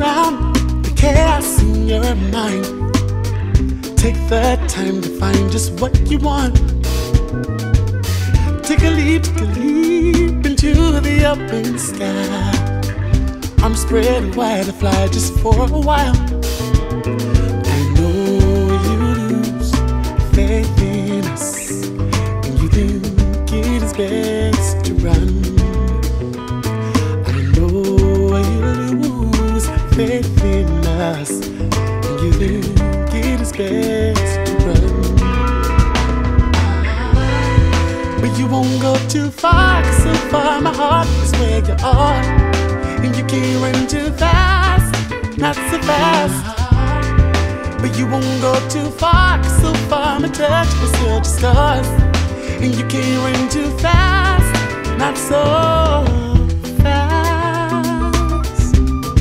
around the chaos in your mind. Take the time to find just what you want. Take a leap into the open sky. I'm spread wide to fly just for a while. I know you lose faith in us, and you think it is best to run. I know you lose faith in us, and you think it is best to run. But you won't go too far, 'cause so far my heart is where you are. And you can't run too fast, not so fast. But you won't go too far, 'cause so far my touch will still just scars. And you can't run too fast, not so fast.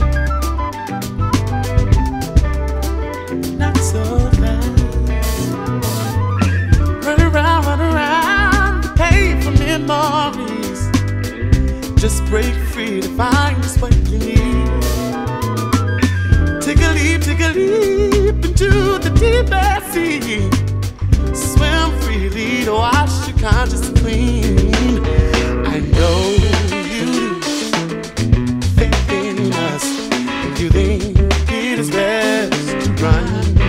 Not so fast. Run around, the painful memories. Just break free to find just what you need. Take a leap into the deepest sea. Swim freely to wash your conscience clean. I know you lose faith in us, and you think it is best to run.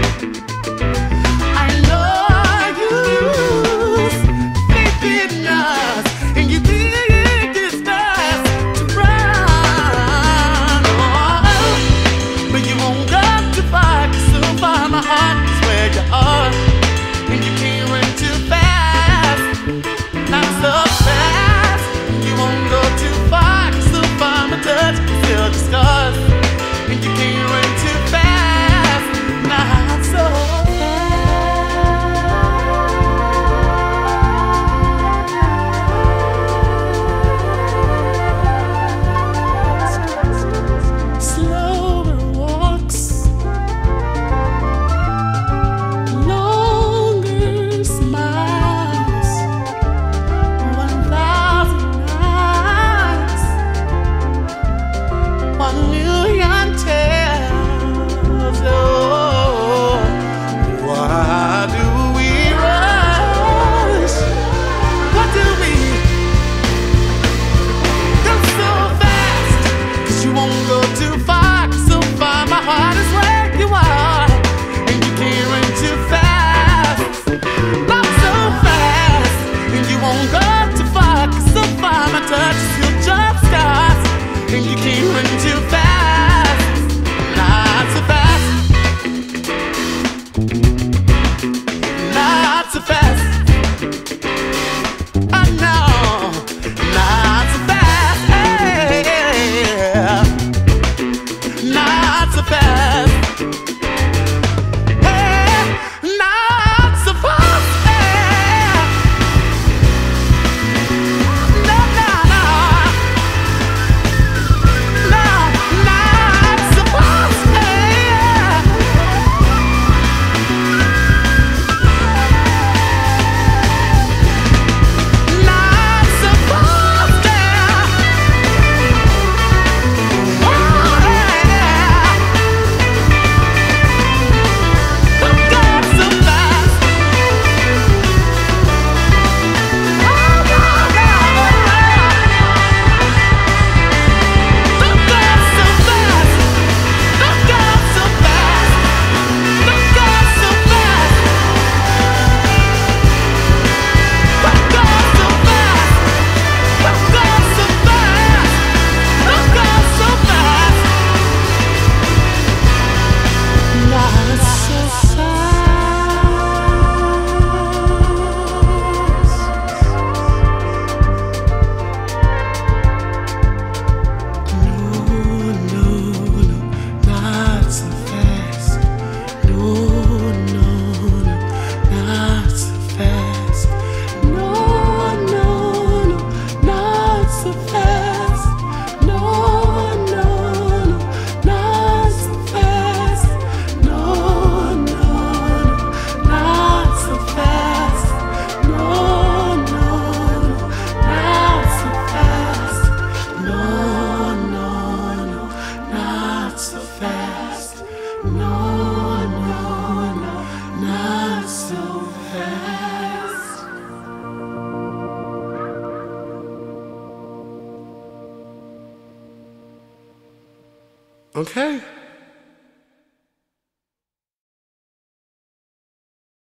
I know you lose faith in us, and you think my heart is where you are, and you can't run too fast, not so fast. Okay.